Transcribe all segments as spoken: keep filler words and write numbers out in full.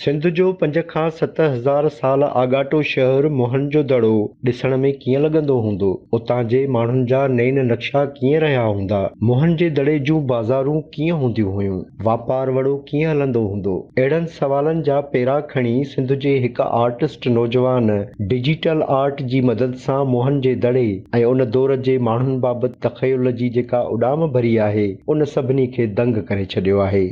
सिंध जो पंज खां सत हज़ार साल आॻाटो शहर मोहनजोदड़ो ॾिसण में कीअं लॻंदो हूंदो? उतां जे माण्हुनि जा नैन नक्शा कीअं रहिया हूंदा? मोहनजेदड़े जूं बाज़ारूं कीअं हूंदियूं हुयूं? वापारु वॾो कीअं हलंदो हूंदो? अहिड़नि सवालनि जा पेरा खणी सिंध जे हिक आर्टिस्ट नौजवान डिजिटल आर्ट जी मदद सां मोहनजेदड़े ऐं उन दौर जे माण्हुनि बाबति तख़युल जी जेका उॾाम भरी आहे, उन सभिनी खे दंग करे छॾियो आहे।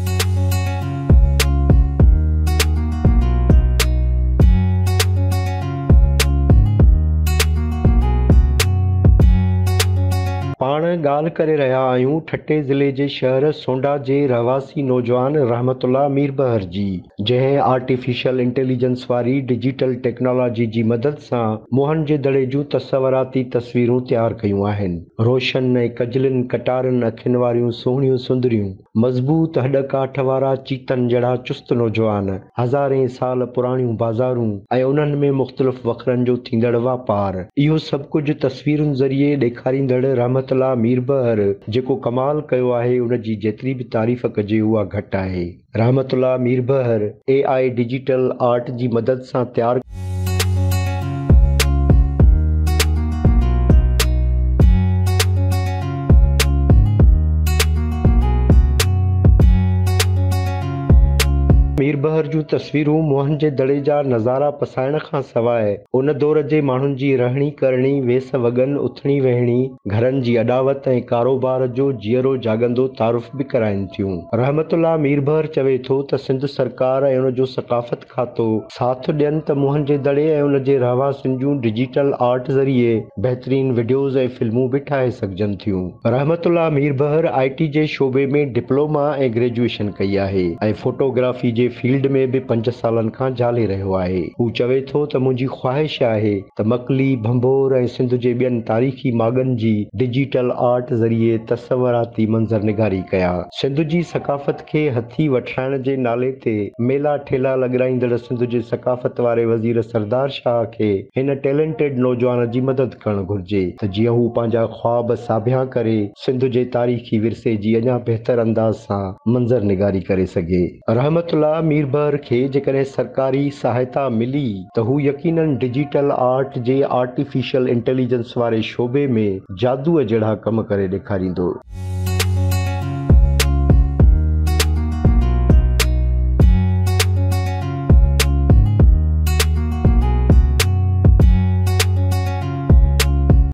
पाण ॻाल्हि करे रहिया आहियूं ठटे ज़िले जे शहर सोंडा जे रहवासी नौजवान रहमतुल्लाह मीरबहर जी, जंहिं आर्टिफिशियल इंटेलिजेंस वारी डिजिटल टेक्नोलॉजी जी मदद सां मोहनजेदड़े जूं तस्वराती तस्वीरूं तयारु कयूं आहिनि। रोशन ऐं कजलिन कटारनि अखियुनि वारियूं सुहिणियूं सुंदरियूं, मज़बूत हॾ काठ वारा चीतन जहिड़ा चुस्त नौजवान, हज़ारे साल पुराणियूं बाज़ारूं ऐं उन्हनि में मुख़्तलिफ़ वखरनि जो थींदड़ वापार, इहो सभु कुझु तस्वीरुनि ज़रिए ॾेखारींदड़ रहमतुल्लाह मीरबहर जेको कमाल कयो आहे, उन जी जेतिरी बि तारीफ़ कजे उहा घटि आहे। रहमतुल्लाह मीरबहर ए आई डिजिटल आर्ट जी मदद सां तयारु मीरबहर जूं तस्वीरूं मोहनजेदड़े जा नज़ारा पसाइण खां सवाइ उन दौर जे माण्हुनि जी रहणी करणी, वेस वॻनि, उथणी वेहणी, घरनि जी अॾावत ऐं कारोबार जो जीअरो जाॻंदो तारुफ़ बि कराइनि थियूं। रहमतुल्लाह मीरबहर चवे थो त सिंध सरकार ऐं उन जो सक़ाफ़त खातो साथ ॾियनि त मोहनजेदड़े ऐं उन जे रहवासियुनि जूं डिजिटल आर्ट ज़रिए बहितरीन वीडियोज़ ऐं फिल्मूं बि ठाहे सघजनि थियूं। रहमतुल्लाह मीरबहर आई टी जे शोबे में डिप्लोमा ऐं ग्रेजुएशन कई आहे ऐं फोटोग्राफी जे फील्ड में बि पंज सालनि खां जाले रहियो आहे। हू चवे थो त मुंहिंजी ख़्वाहिश आहे त मकली, भंभोर ऐं सिंध जे ॿियनि तारीख़ी माॻनि जी डिजिटल आर्ट ज़रिए तस्वराती मंज़र निगारी कया। सिंध जी सक़ाफ़त खे हथी वठाइण जे नाले ते मेला ठेला लॻाईंदड़ सिंध जे सक़ाफ़त वारे वज़ीर सरदार शाह खे हिन टैलेंटेड नौजवान जी मदद करणु घुर्जे त जीअं हू पंहिंजा ख्वाब साबिया करे सिंध जे तारीख़ी विरसे जी अञा बहितर अंदाज़ सां मंज़र निगारी करे सघे। रहमतुल्लाह मीरबहर खे जेकॾहिं सरकारी सहायता मिली त हू यकीनन डिजिटल आर्ट जे आर्टिफिशियल इंटेलिजेंस वारे शोबे में जादूअ जहिड़ा कम करे ॾेखारींदो।